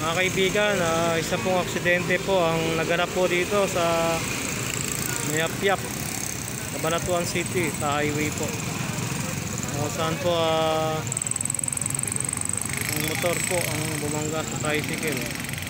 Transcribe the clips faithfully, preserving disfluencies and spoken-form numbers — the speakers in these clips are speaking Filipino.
Mga kaibigan, uh, isa pong aksidente po ang naganap po dito sa Mayapyap, Cabanatuan City, sa highway po. Uh, saan po uh, ang motor po ang bumangga sa tricycle.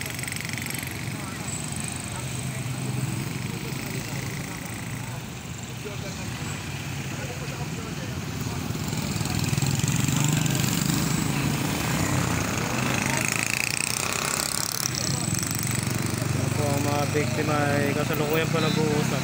Mga biktima ay kasalukuyan pa nag-uusap.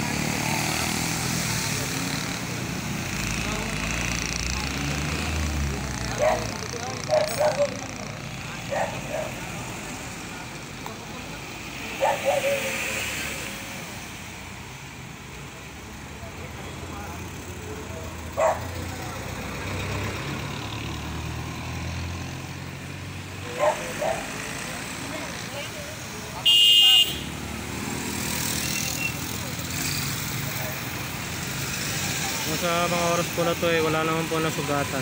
Sa mga oras po na to eh, wala naman po nasugatan.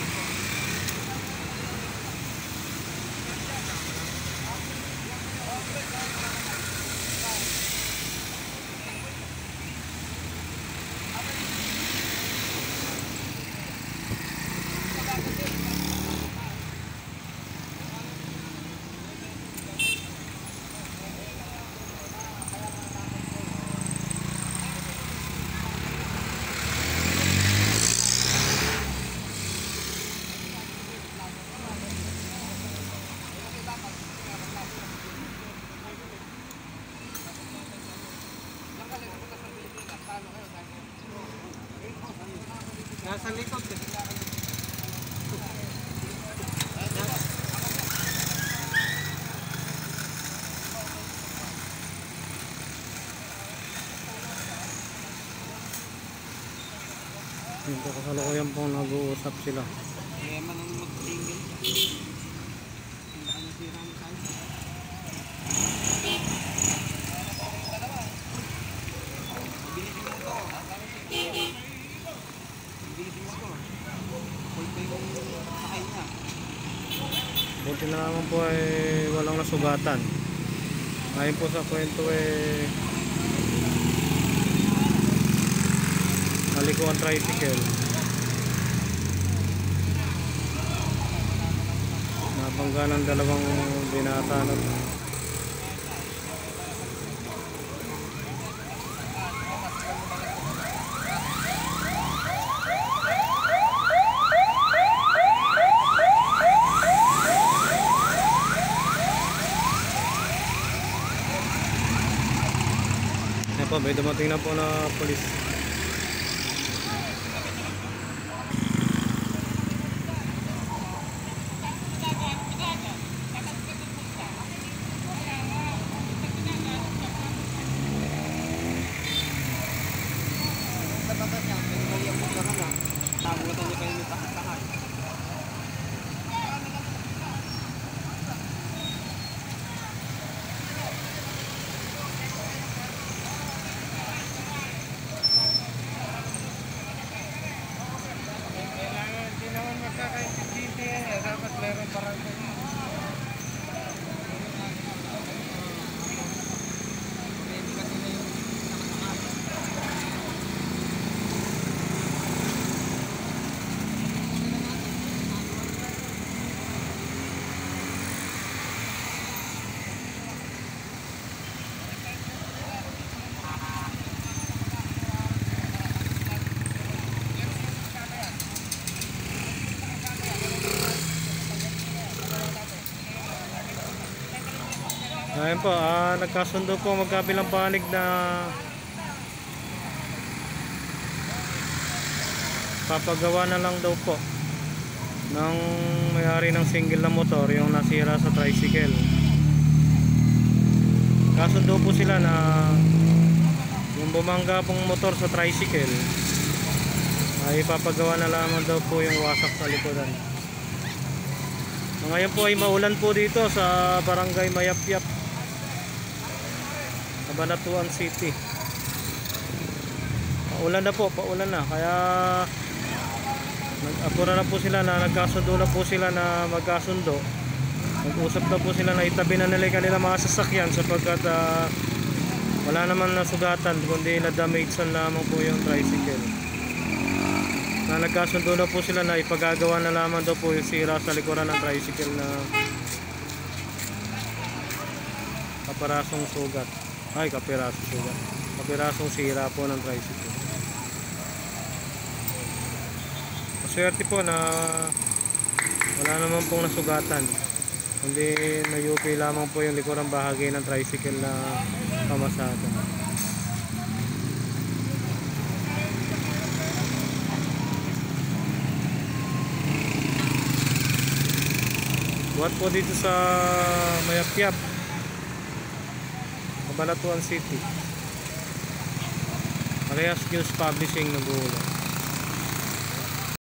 Nasa likod eh. Dito kasalukuyan pong nag-uusap sila. Kaya man ang mag-tingin. Hindi ka nasirang tayo. Buti na naman po ay walang nasugatan. Ayon po sa kwento eh naliko ang tricycle. Nabangga ng dalawang binata na. Po, may dumating na po na polis. Dapat meron parang Ayun po, ah, nagkasundo po magkabilang panig na papagawa na lang daw po ng may-ari ng single na motor yung nasira sa tricycle. Kasundo po sila na yung bumangga pong motor sa tricycle ay papagawa na lamang daw po yung wasak sa likodan. Ngayon po ay maulan po dito sa barangay Mayapyap, Cabanatuan City. Paulan na po, paulan na. Kaya nag-apura na po sila na nagkasundo na po sila na magkasundo. Nag-usap daw po sila na itabi na nila yung kanilang mga sasakyan sapagkat ah, wala naman nasugatan kundi na-damagean lamang po yung tricycle. Na nagkasundo na po sila na ipagagawa na lamang daw po yung sira sa likuran ng tricycle na kaparasong sugat. Ay, kapirasong sugat. Kapirasong sira po ng tricycle. Maswerte po na wala naman pong nasugatan. Kundi nayupi lamang po yung likurang bahagi ng tricycle na pamasada. Buhat po dito sa Mayapyap, Cabanatuan City. Parehas News Publishing ng Bulan.